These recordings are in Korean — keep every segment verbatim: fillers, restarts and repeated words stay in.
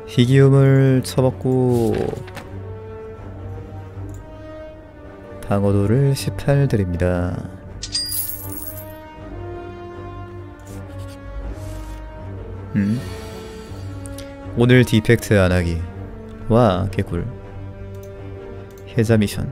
희귀음을 쳐먹고 방어도를 십팔 드립니다. 음? 오늘 디펙트 안하기. 와 개꿀. 해자 미션.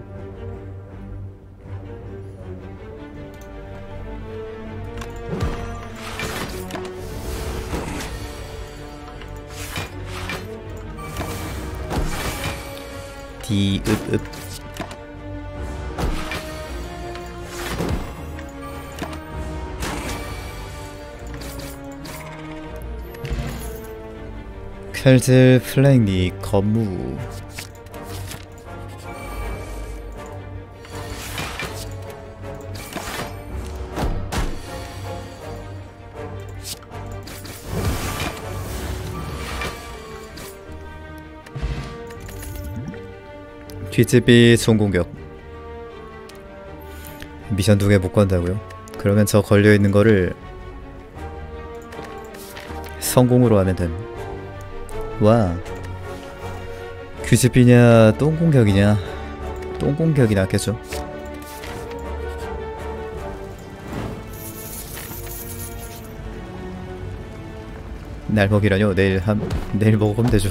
디읍읍. 칼질 플랭리 거무. 뒷집이 총공격. 미션 두 개 못 건다고요? 그러면 저 걸려있는 거를 성공으로 하면 됨. 와 귀집이냐 똥공격이냐. 똥공격이 낫겠죠. 날 먹이라뇨? 내일 한 내일 먹으면 되죠.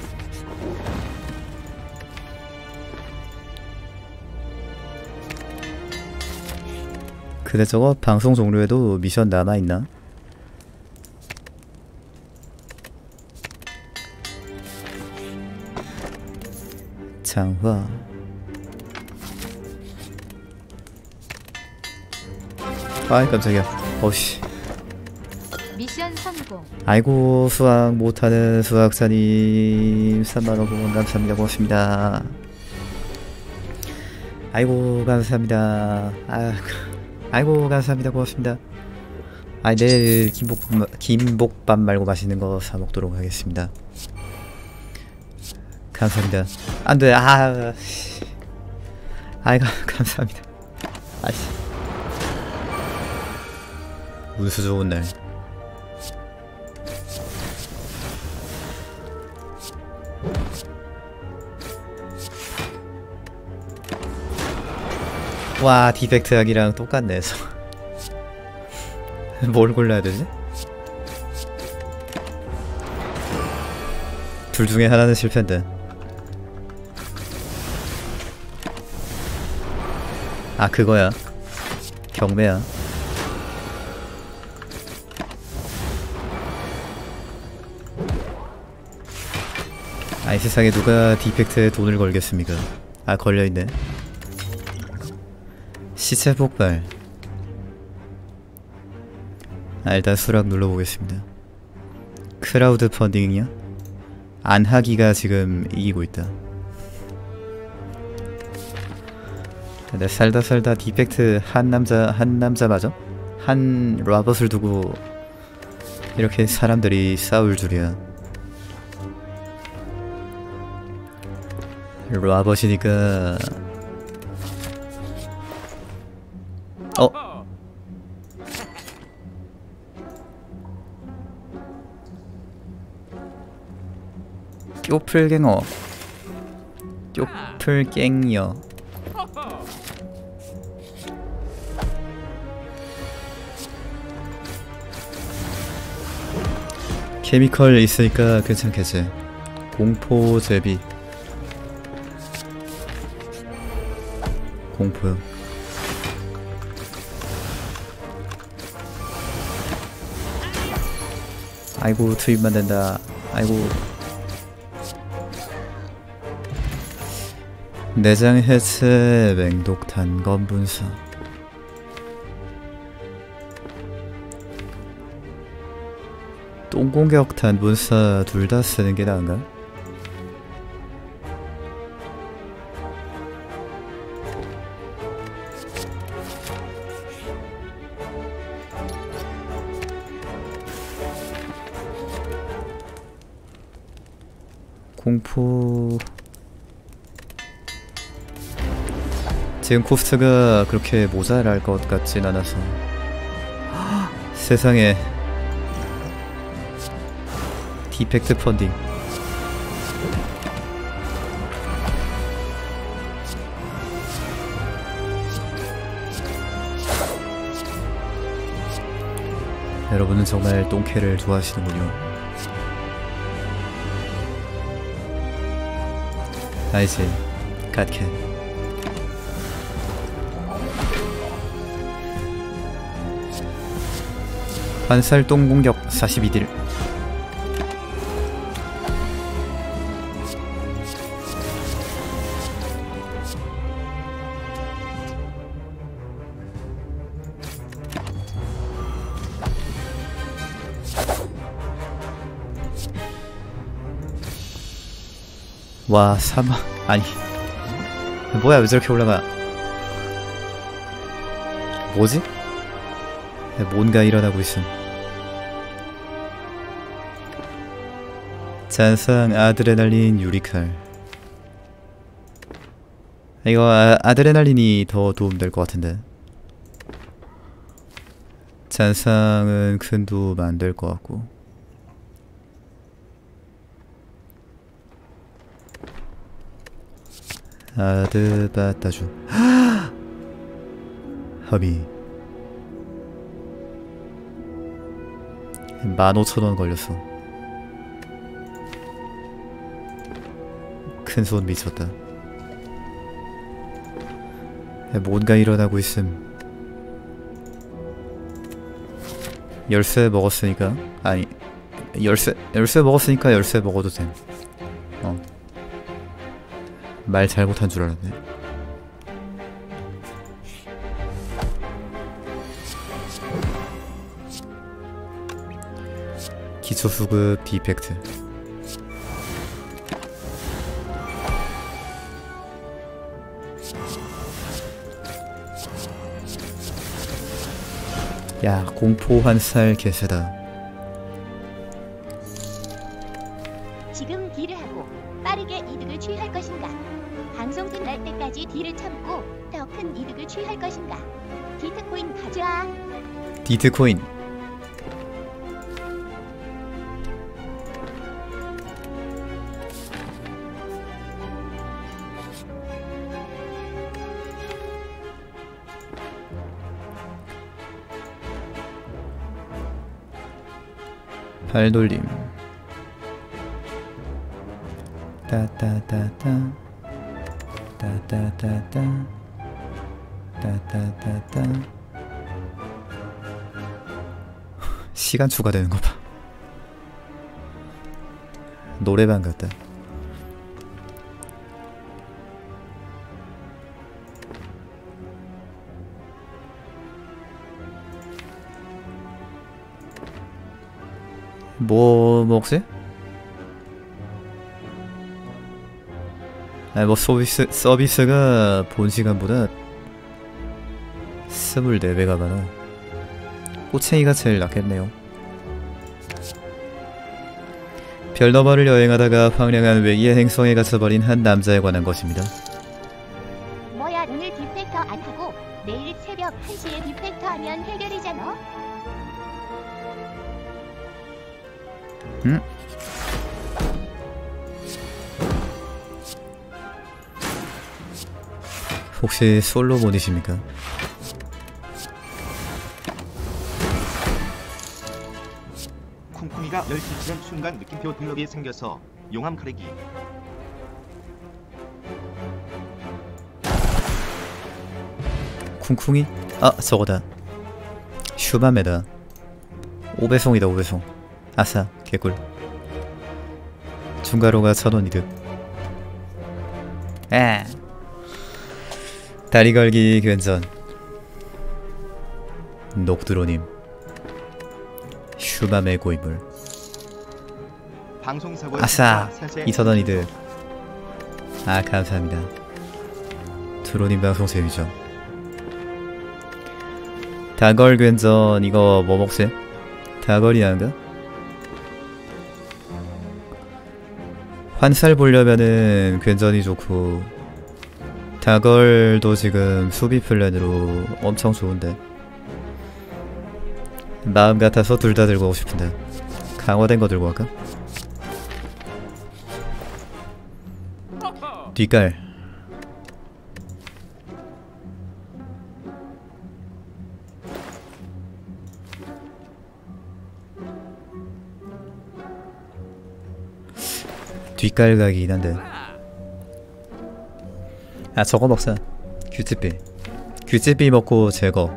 근데 저거 방송 종료에도 미션 남아있나? 장화. 아이 깜짝이야. 어씨. 미션 성공. 아이고 수학 못하는 수학자님 삼만원 후원 감사합니다. 고맙습니다. 아이고 감사합니다. 아, 아이고 감사합니다. 고맙습니다. 아 내일 김복, 김복밥 말고 맛있는 거 사 먹도록 하겠습니다. 감사합니다. 안돼. 아 아이고 감사합니다. 아이씨 운수 좋은 날. 와 디펙트 하기랑 똑같네. 뭘 골라야 되지? 둘 중에 하나는 실패인데. 아 그거야. 경매야. 아이 세상에 누가 디펙트에 돈을 걸겠습니까? 아 걸려있네. 시체 폭발. 아 일단 수락 눌러보겠습니다. 크라우드 펀딩이야? 안하기가 지금 이기고 있다. 근데 살다 살다 디펙트 한 남자 한 남자 맞아? 한 로봇을 두고 이렇게 사람들이 싸울 줄이야. 로봇이니까. 어? 뀨플갱어. 뀨플갱여. 케미컬 있으니까 괜찮겠지. 공포 제비. 공포요. 아이고 투입만 된다. 아이고. 내장 해체 맹독 단검 분사. 똥공격탄 분사 둘 다 쓰는 게 나은가? 공포. 지금 코스트가 그렇게 모자랄 것 같진 않아서. 세상에. 디펙트 펀딩. 여러분은 정말 똥캐를 좋아하시는군요. 알지? 갓캐. 환살 똥 공격 사십이 딜. 와 사막 아니 뭐야 왜 저렇게 올라가. 뭐지? 뭔가 일어나고 있음. 잔상 아드레날린 유리칼. 이거 아, 아드레날린이 더 도움될 것 같은데. 잔상은 큰 도움 안 될 것 같고. 아드바따주 허비 만 오천 원 걸렸어. 큰손 미쳤다. 뭔가 일어나고 있음. 열쇠 먹었으니까 아니 열쇠 열쇠 먹었으니까 열쇠 먹어도 됨. 어. 말 잘못한 줄 알았네. 기초수급 디펙트. 야 공포 환살 개세다. 지금 딜을 하고 빠르게 이득을 취할 것인가? 방송 끝날 때까지 딜을 참고 더 큰 이득을 취할 것인가? 디트코인 가져와. 디트코인. 발돌림. 따따따따 따따따따 따따따따. 시간 추가되는 거 봐. 노래방 같다. 뭐 먹지? 아니 뭐 서비스, 서비스가 본 시간보다 스물네 배가 많아. 꼬챙이가 제일 낫겠네요. 별너머를 여행하다가 황량한 외기의 행성에 갇혀버린 한 남자에 관한 것입니다. 뭐야 오늘 디펙터 안 하고 내일 새벽 한 시에 디펙터 하면 해결이잖아. 응? 혹시 솔로몬이십니까? 쿵쿵이가 열 킬치는 순간 느낌표 등록이 생겨서 용암 가리기. 쿵쿵이? 아 저거다. 슈바메다. 오배송이다 오배송. 아싸 개꿀. 중가로가 천원 이득. 아 다리 걸기 괜전. 녹두로님 슈바메 고인물. 아싸 이천원 이득. 아 감사합니다. 드로님 방송 재미죠. 다걸 괜전. 이거 뭐 먹지? 다걸이 아닌가? 환살 보려면은 괜전이 좋고 다걸도 지금 수비 플랜으로 엄청 좋은데 마음 같아서 둘 다 들고 오고 싶은데 강화된 거 들고 갈까? 뒷갈. 뒷갈각이긴 한데. 아 저거 먹자. 규찌삐. 규찌삐 먹고 제거.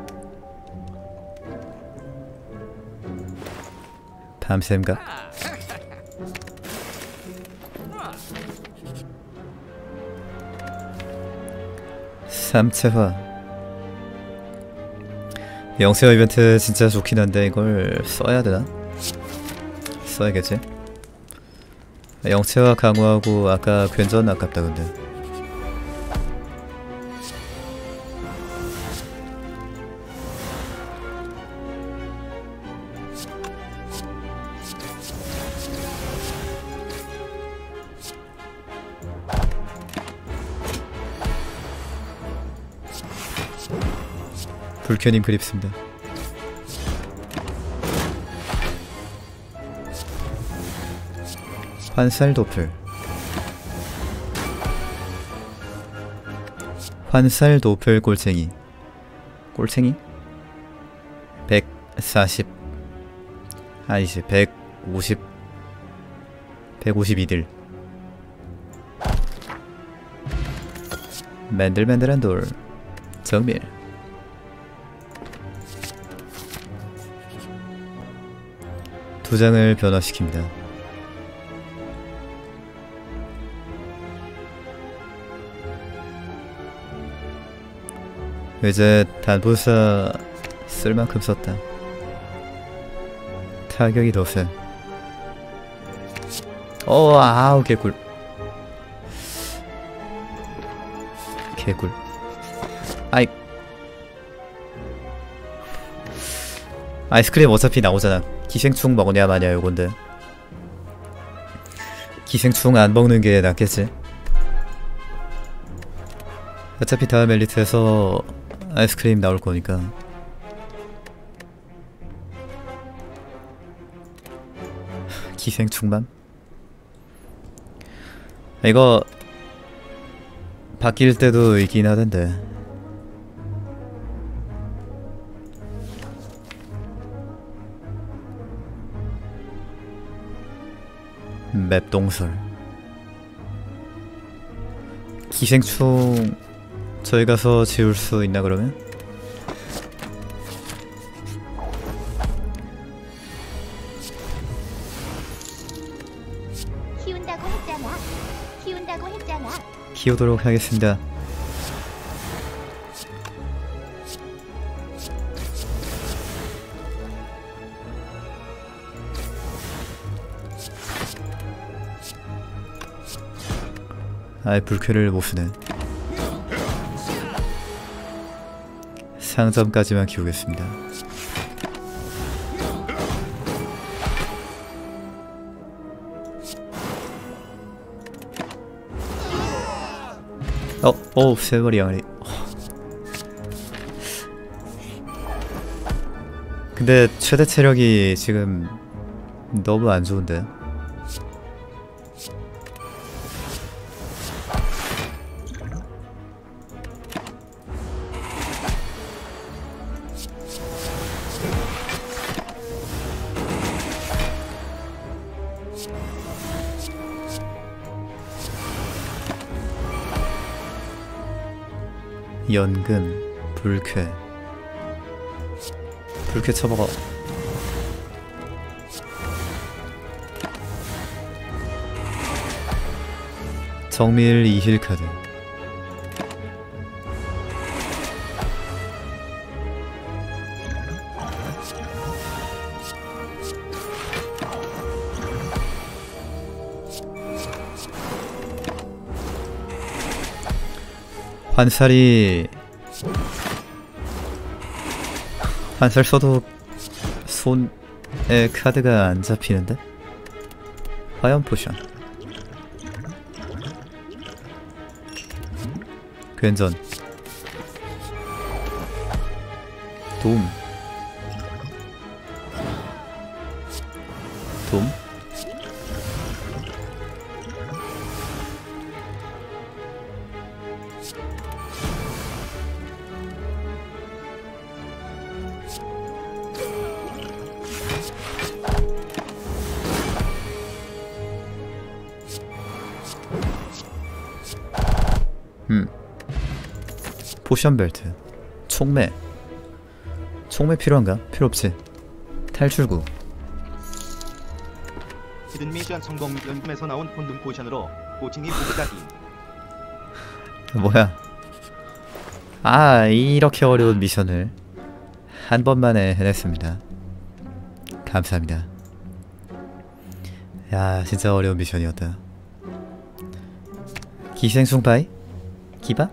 밤샘가? 삼체화. 영세화 이벤트 진짜 좋긴 한데 이걸 써야 되나? 써야겠지? 영체화 강화하고 아까 괜전 아깝다 근데. 불쾌님 그립습니다. 환살 도플. 환살 도플 꼴챙이. 꼴챙이? 백사십. 아니지 백오십. 백오십이 딜. 맨들맨들한 돌. 정밀. 두 장을 변화시킵니다. 이제 단보사 쓸만큼 썼다. 타격이 더 세. 어 아우 개꿀. 개꿀. 아이 아이스크림 어차피 나오잖아. 기생충 먹냐 마냐 요건데. 기생충 안 먹는 게 낫겠지. 어차피 다음 엘리트에서 아이스크림 나올 거니까. 기생충만? 이거 바뀔 때도 있긴 하던데. 맵 동설. 기생충 저희 가서 지울 수 있나 그러면? 키운다고 했잖아. 키운다고 했잖아. 키우도록 하겠습니다. 아이 불쾌를 못쓰네. 상점까지만 키우겠습니다. 어, 오, 세 마리 양아리. 근데 최대 체력이 지금 너무 안 좋은데. 연근, 불쾌. 불쾌 쳐먹어. 정밀 이힐 카드. 환살이 환살 써도 손에 카드가 안 잡히는데? 화염 포션. 괜전. 돔. 돔. 음. 포션 벨트. 총매. 총매 필요한가? 필요 없지. 탈출구. 히든 미션 성공. 연금에서 나온 폰든 포션으로 꼬칭이 보급하기. 뭐야? 아, 이렇게 어려운 미션을 한 번만에 해냈습니다. 감사합니다. 야, 진짜 어려운 미션이었다. 기생충바이? 기바?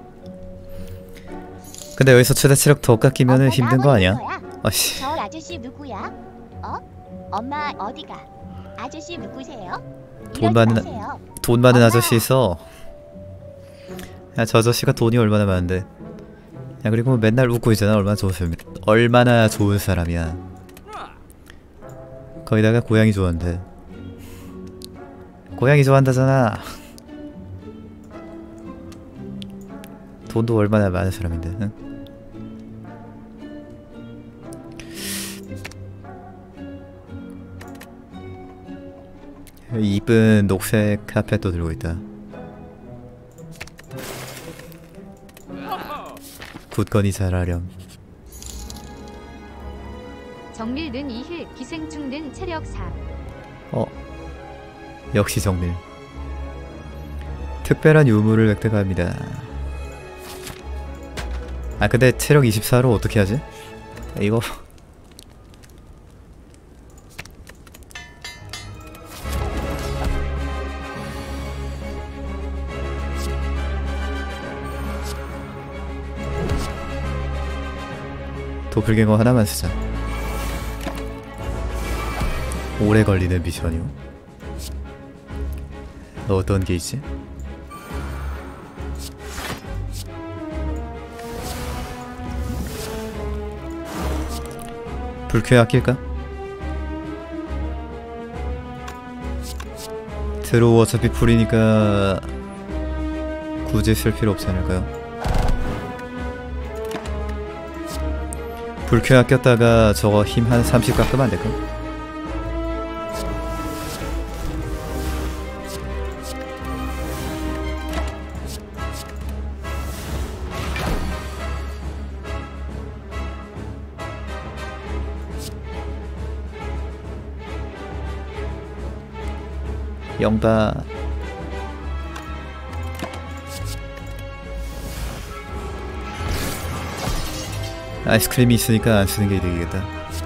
근데 여기서 최대 체력 더 깎이면은 엄마가 힘든 거 아니야? 어디 거야? 아씨. 저 아저씨 누구야? 어? 엄마 어디가? 아저씨 누구세요? 돈 이러지 많은 마세요. 돈 많은 엄마! 아저씨 있어. 야, 저 아저씨가 돈이 얼마나 많은데. 야, 그리고 맨날 웃고 있잖아. 얼마나 좋은 사람. 얼마나 좋은 사람이야. 거기다가 고양이 좋아한대. 고양이 좋아한다잖아. 돈도 얼마나 많은 사람인데. 응? 이쁜 녹색 카펫도 들고 있다. 굳건히 잘하렴. 정밀 는 이 힐, 기생충 는 체력 사. 어, 역시 정밀. 특별한 유물을 획득합니다. 아, 근데 체력 이십사로 어떻게 하지? 이거 도플갱어 하나만 쓰자. 오래 걸리는 미션이요. 어떤 게 있지? 불쾌 아낄까? 드로우 어차피 풀이니까 굳이 쓸 필요 없지 않을까요? 불쾌 아꼈다가 저거 힘 한 삼십 깎으면 안 될까? 영바. 아이스크림이 있으니까 안 쓰는 게 이득이겠다.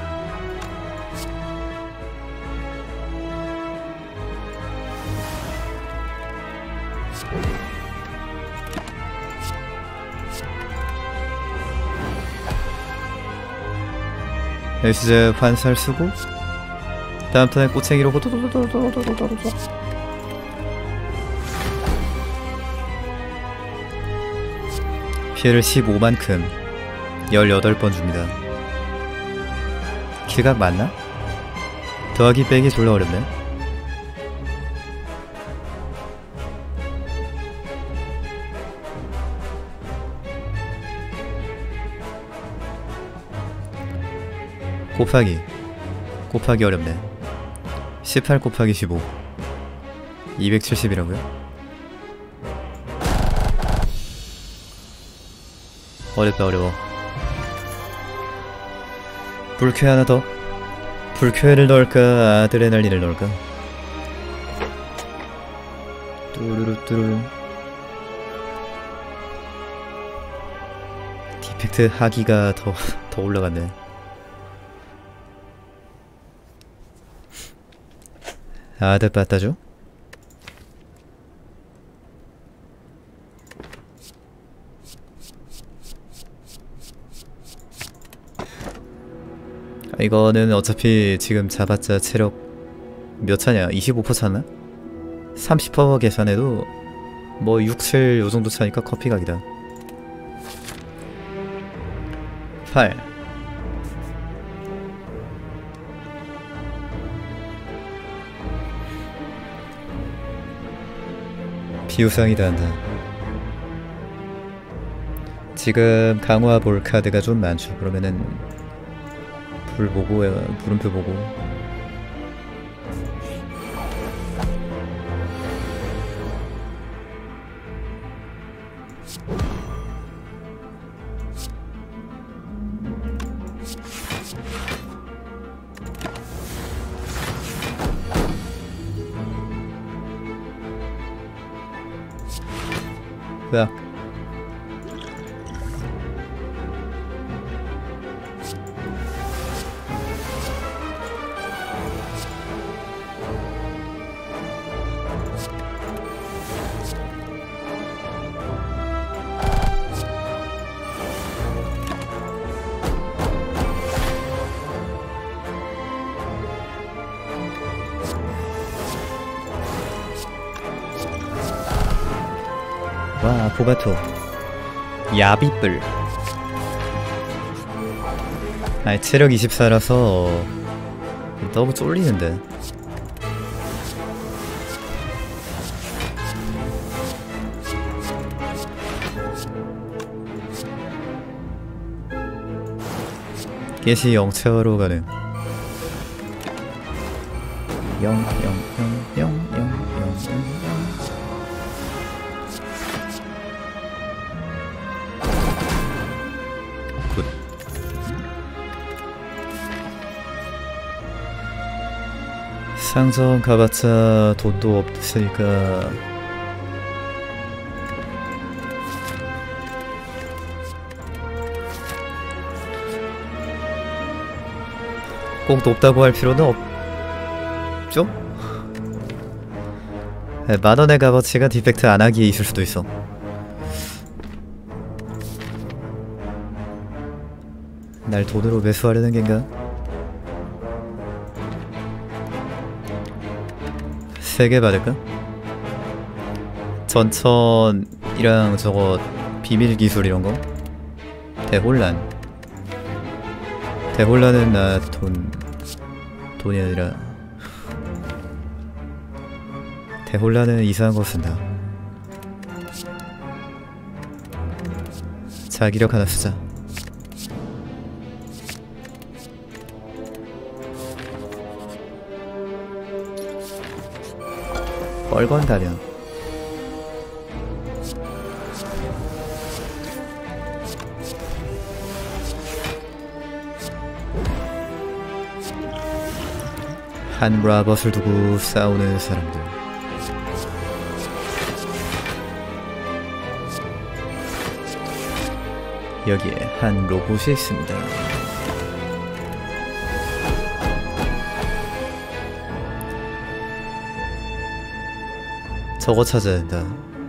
에스제 환살 쓰고 다음 턴에 꼬챙이로 호도도도도도도도도도. 피해를 십오만큼 열여덟 번 줍니다. 킬각 맞나? 더하기 빼기 졸라 어렵네. 곱하기 곱하기 어렵네. 십팔 곱하기 십오 이백칠십이라고요? 어렵다 어려워. 불쾌 하나 더. 불쾌를 넣을까 아드레날린을 넣을까? 뚜루루 뚜루루. 디펙트 하기가 더, 더 올라갔네. 아드 빠따죠? 이거는 어차피 지금 잡았자 체력 몇 차냐? 이십오 퍼센트 차나? 삼십 퍼센트 계산해도 뭐 육, 칠 요정도 차니까 커피 각이다. 팔 비우상이다 한다. 지금 강화 볼 카드가 좀 많죠. 그러면은 불 보고, 물음표 보고. 으악. 와, 보바토 야비뿔. 아니 체력 이십사라서 너무 쫄리는데. 게시 영체화로 가능. 영영영영영영영. 굿. 상점 가봤자 돈도 없으니까 꼭 높다고 할 필요는 없죠? 네, 만원의 값어치가 디펙트 안하기에 있을 수도 있어. 날 돈으로 매수하려는 겐가? 세 개 받을까? 전천이랑 저거 비밀 기술 이런 거? 대혼란. 대혼란은 나 돈 돈이 아니라 대혼란은 이상한 거 쓴다. 자기력 하나 쓰자. 뻘건 가면 한 라벗을 두고 싸우는 사람들. 여기에 한 로봇이 있습니다. 저거 찾아야 된다.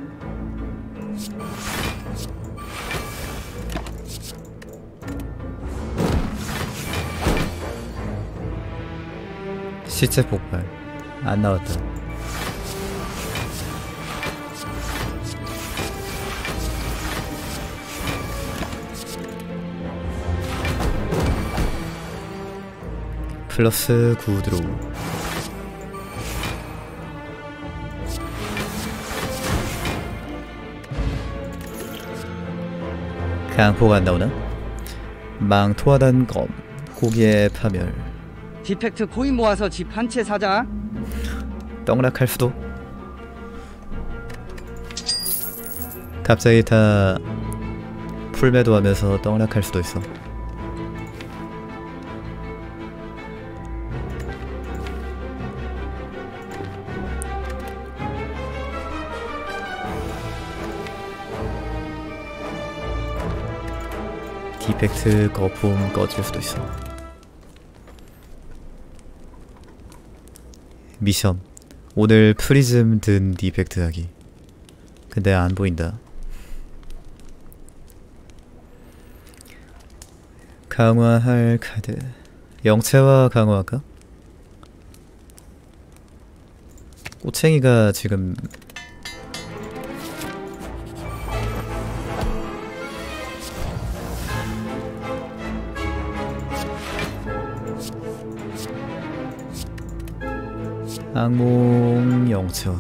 시체 폭발 안 나왔다. 플러스 구 드로우. 강포가 안 나오나? 망토하단 검, 고기의 파멸. 디펙트 코인 모아서 집 한 채 사자. 떡락할 수도. 갑자기 다 풀매도 하면서 떡락할 수도 있어. 디펙트 거품 꺼질 수도 있어. 미션 오늘 프리즘 든 디펙트 하기. 근데 안 보인다. 강화할 카드. 영체화 강화할까? 꼬챙이가 지금 악몽 영체화.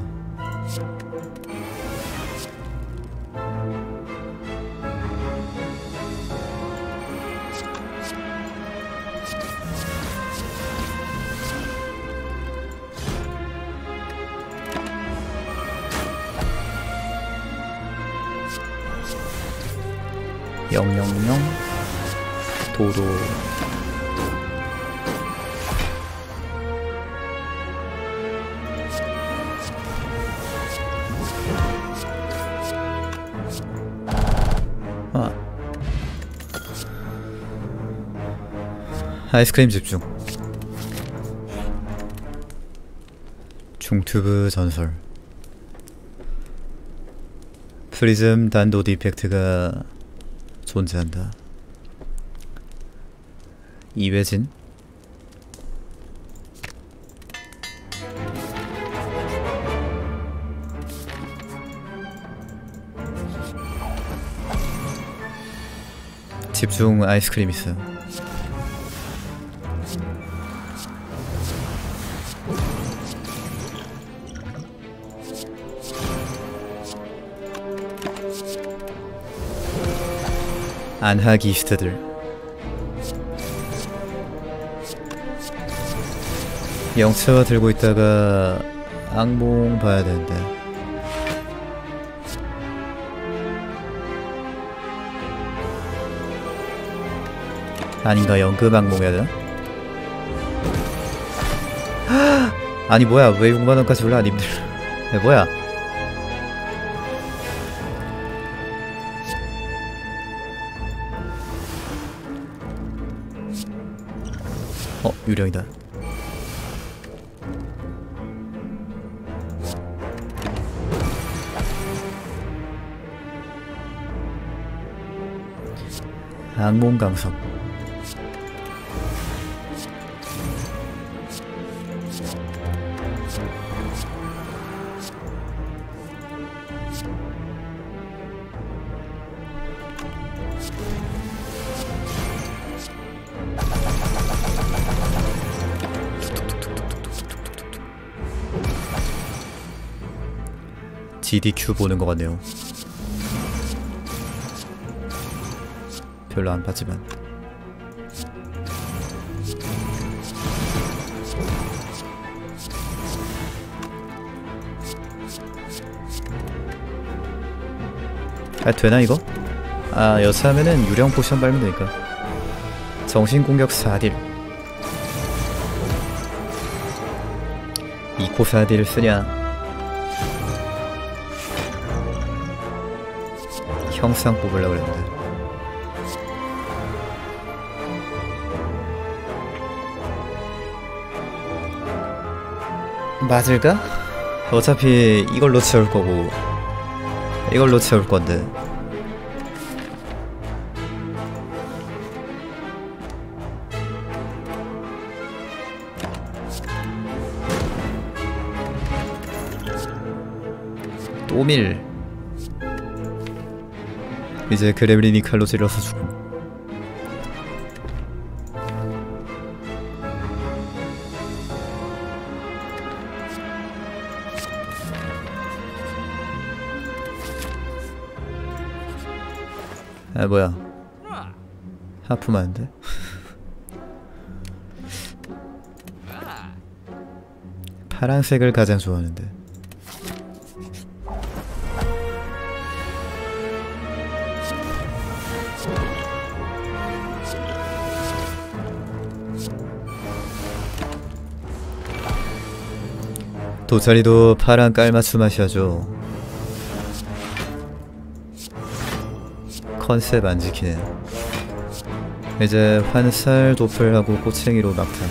영영영 도도. 아이스크림 집중. 중튜브 전설. 프리즘 단도 디펙트가 존재한다. 이회진? 집중 아이스크림 있어요. 안하기스트들. 영차 들고 있다가 악몽 봐야 되는데. 아닌가, 연금 악몽 해야 되나? 아니 뭐야, 왜 육만 원까지 올라 님들. 야, 뭐야. 어, 유령이다. 악몽 강석. 지디큐 보는 것 같네요. 별로 안 봤지만. 아, 되나 이거? 아, 여차하면은 유령 포션 빨면 되니까. 정신공격 사 딜. 이코 사 딜을 쓰냐? 형상 뽑으려고 그랬는데. 맞을까? 어차피 이걸로 채울 거고 이걸로 채울 건데. 또밀. 이제 그레블린이 칼로 찔러서 죽음. 아, 뭐야. 하품하는데? 파란색을 가장 좋아하는데. 도차리도 파란 깔맞춤 하셔야죠. 컨셉 안 지키네. 이제 환살 도플하고 꼬챙이로 막타.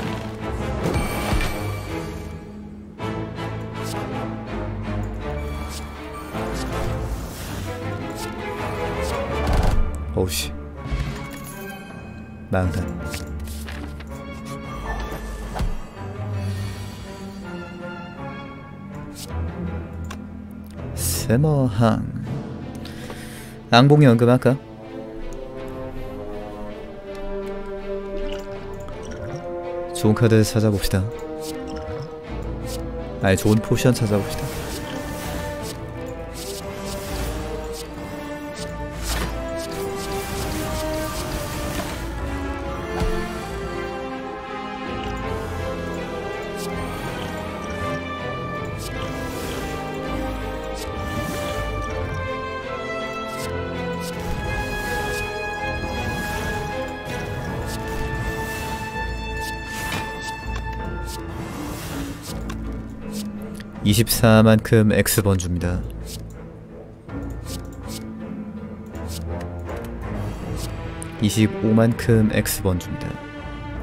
오우씨. 망단. 세머항. 앙봉이 연금할까? 좋은 카드 찾아봅시다. 아니, 좋은 포션 찾아봅시다. 이십사만큼 X번 줍니다. 이십오만큼 X번 줍니다.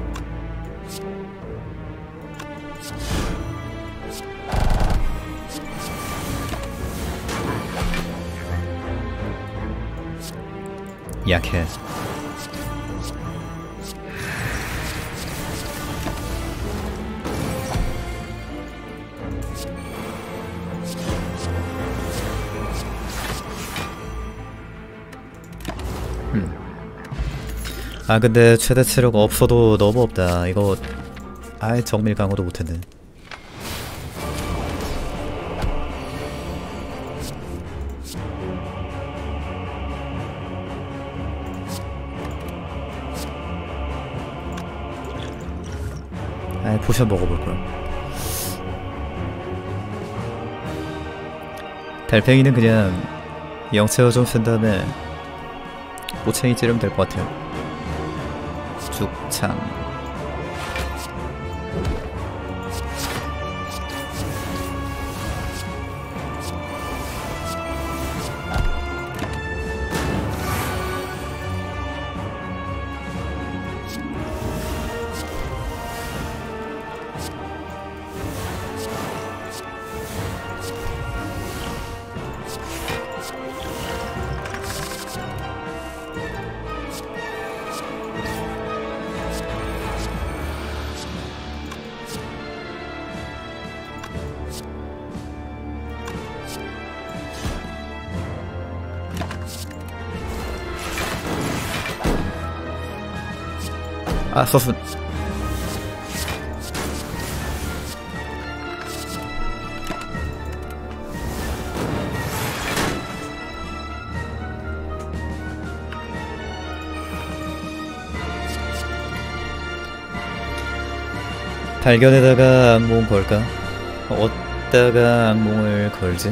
약해. 아 근데 최대 체력 없어도 너무 없다. 이거 아예 정밀 강화도 못했네. 아예 포션 먹어볼걸. 달팽이는 그냥 영체어 좀 쓴 다음에 꼬챙이 찌르면 될 것 같아요. 죽창. 아 서순. 발견에다가 악몽 걸까? 어디다가 악몽을 걸지?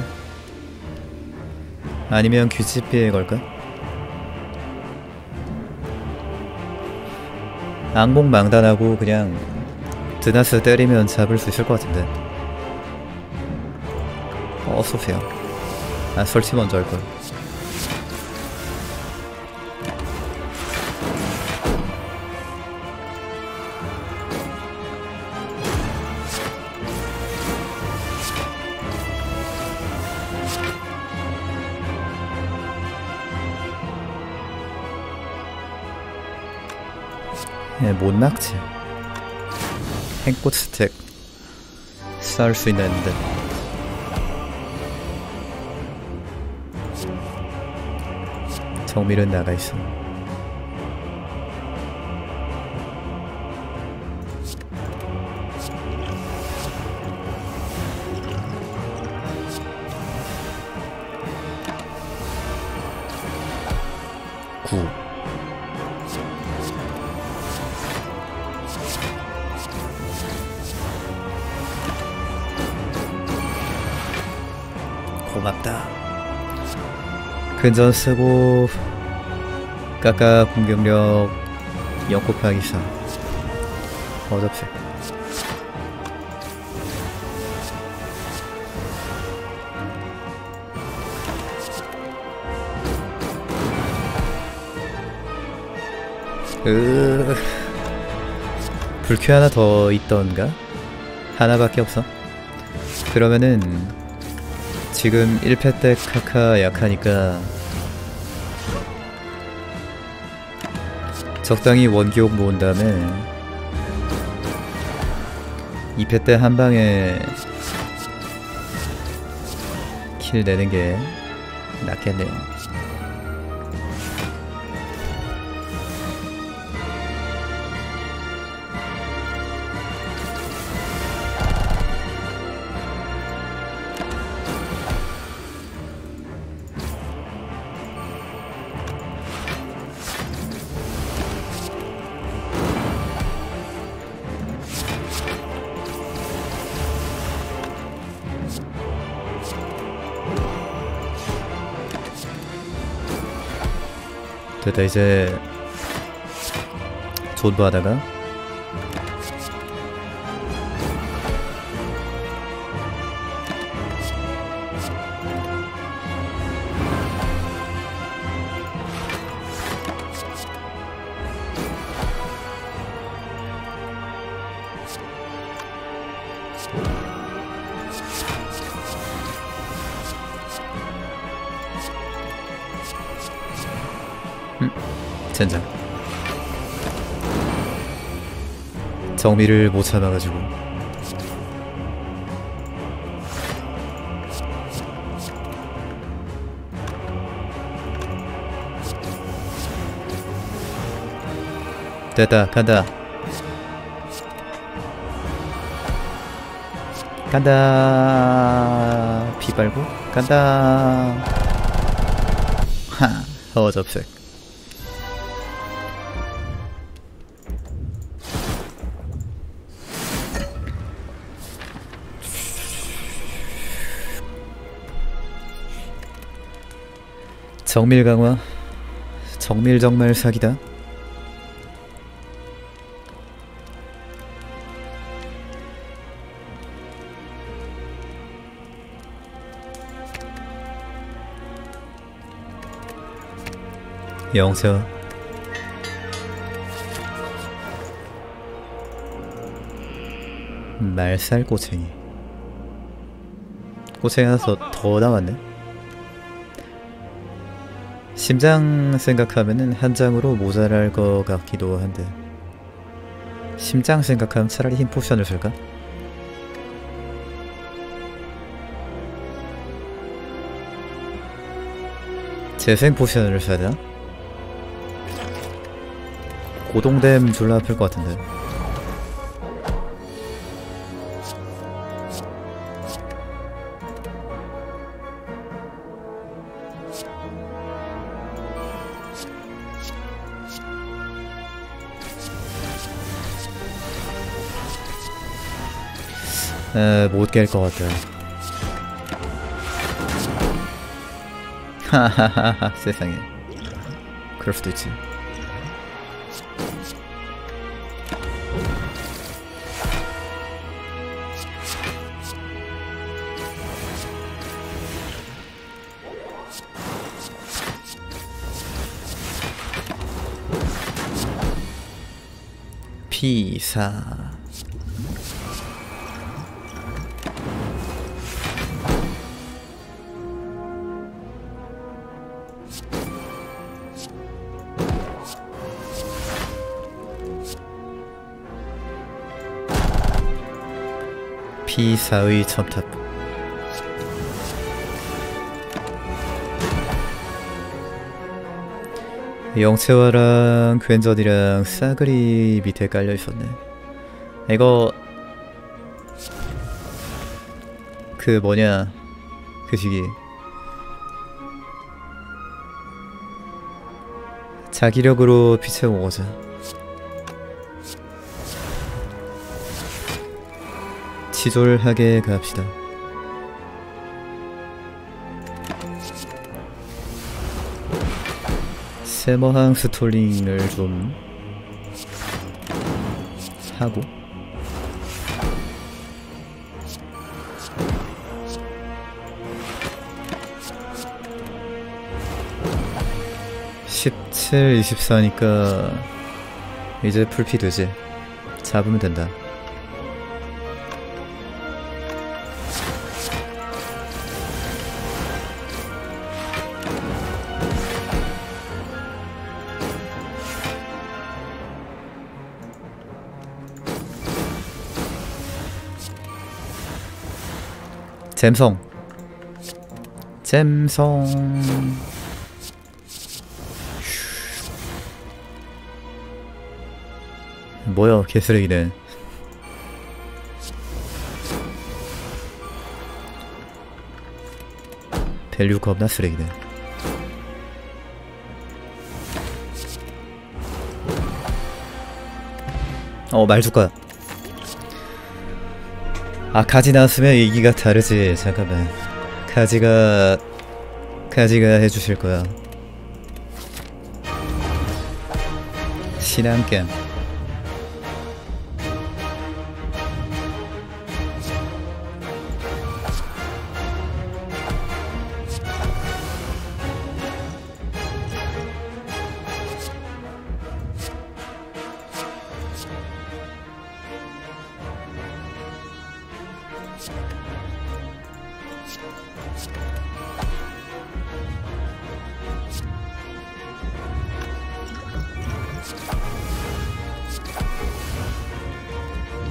아니면 귀치피에 걸까? 악몽 망단하고 그냥 드나스 때리면 잡을 수 있을 것 같은데. 어 소피아. 아 설치 먼저 할걸. 예, 못 막지. 행꽃 스택 쌓을 수 있는데. 정밀은 나가 있어. 구. 고맙다. 근전 쓰고 까까 공격력 영 곱하기 사. 어접시. 으... 불쾌 하나 더 있던가? 하나밖에 없어? 그러면은 지금 일 패 때 카카 약하니까 적당히 원기옥 모은 다음에 이 패 때 한방에 킬 내는 게 낫겠네요. 됐다. 이제 존버하다가 젠장. 정미를 못 참아가지고. 됐다. 간다. 간다. 피 빨고 간다. 하. 허접색. 정밀 강화. 정밀 정말 사기다. 영서. 말살 꼬챙이. 꼬챙이 하나 더, 더 나왔네. 심장 생각하면은 한 장으로 모자랄 것 같기도 한데, 심장 생각하면 차라리 힘 포션을 쓸까? 재생 포션을 써야 되나? 고동댐 졸라 아플 것 같은데. 에, 못 깰 것 같아요. 하하하하, 세상에. 그럴 수도 있지. 피사. 피사의 첨탑. 영채화랑 괜전이랑 싸그리 밑에 깔려있었네. 이거 그 뭐냐 그 시기 자기력으로 피 채워오자. 치졸하게 갑시다. 세머항 스톨링을 좀 하고, 십칠, 이십사니까 이제 풀피 되지. 잡으면 된다. 잼성. 잼성. 뭐야 개쓰레기네. 밸류 겁나 쓰레기네. 어 말줄거야. 아 가지 나왔으면 얘기가 다르지. 잠깐만. 가지가 가지가 해주실 거야. 신앙겜.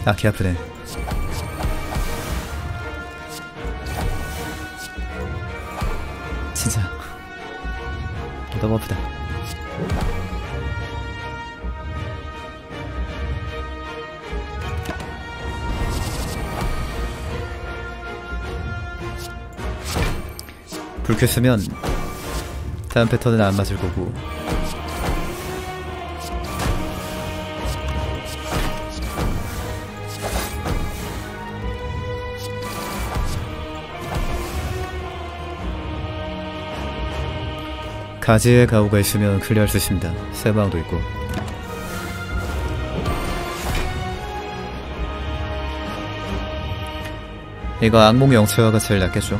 아, 개 아프네. 진짜 너무 아프다. 불 켰으면 다음 패턴은 안 맞을 거고. 가지에 가오가 있으면 클리어할 수 있습니다. 세방도 있고. 이거 악몽 영체화가 제일 낫겠죠.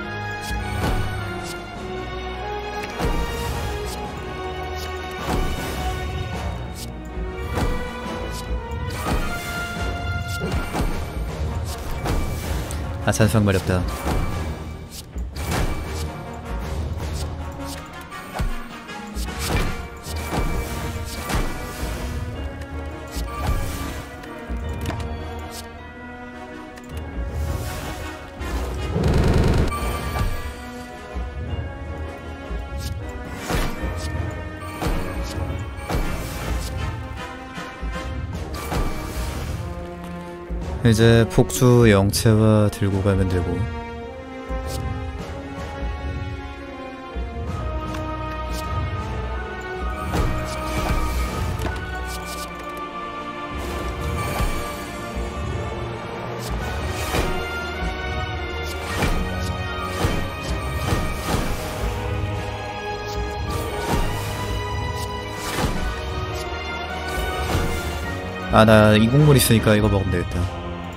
아, 잔수학 마렵다. 이제 폭주 영체화 들고 가면 되고. 아, 나 인공물 있으니까 이거 먹으면 되겠다.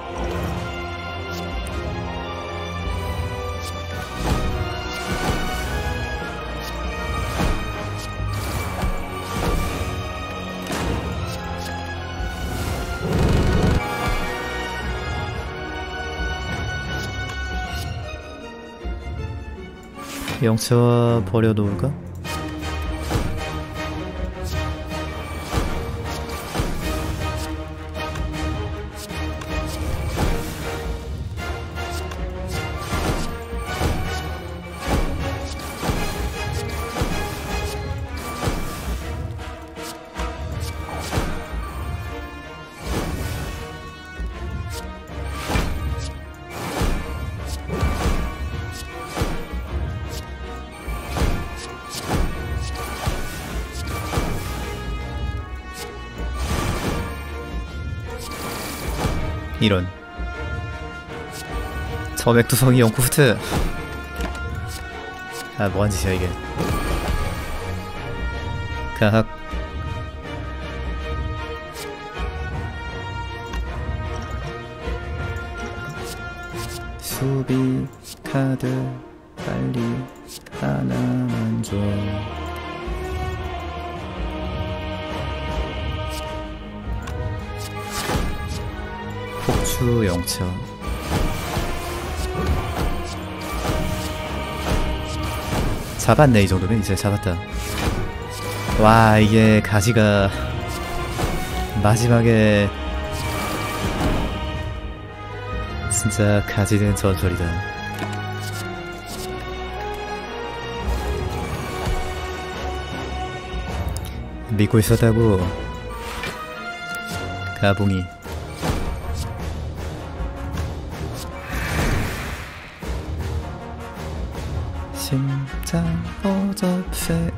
영체화 버려놓을까? 이런. 저 맥두성이 영쿠프트. 아, 뭐한 짓이야 이게. 가학. 수비 카드 빨리 하나만 줘. 폭주 영차. 잡았네. 이 정도면 이제 잡았다. 와, 이게 가지가 마지막에 진짜 가지는 전설이다. 믿고 있었다고. 가봉이. 심장 어접세.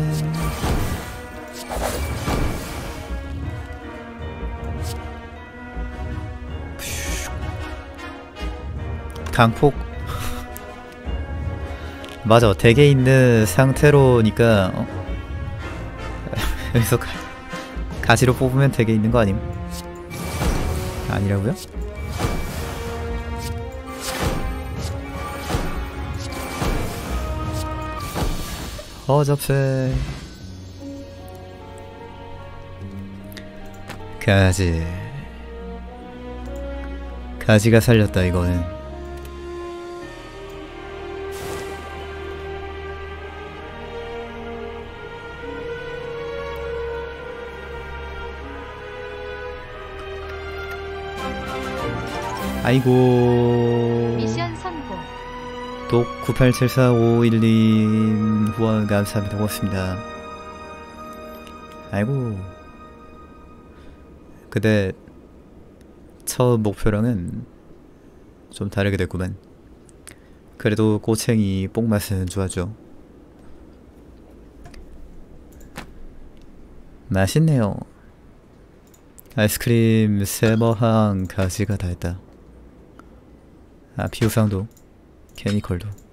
강폭. 맞아, 덱에 있는 상태로니까 어? 여기서 가, 가지로 뽑으면 덱에 있는 거 아님? 아니라고요? 어접세. 가지. 가지가 살렸다 이거는. 아이고. 미션 성공. 또 구팔칠사오일님 후원 감사합니다. 고맙습니다. 아이고. 근데 처음 목표랑은 좀 다르게 됐구만. 그래도 꼬챙이 뽕맛은 좋아죠. 맛있네요. 아이스크림 세머항 가지가 다 했다. 아, 피우상도 케미컬도